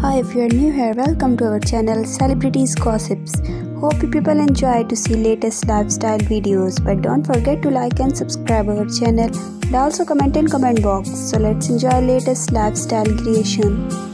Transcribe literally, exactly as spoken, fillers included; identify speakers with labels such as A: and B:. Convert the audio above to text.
A: Hi, if you are new here, welcome to our channel Celebrities Gossips. Hope you people enjoy to see latest lifestyle videos, but don't forget to like and subscribe our channel and also comment in comment box. So let's enjoy latest lifestyle creation.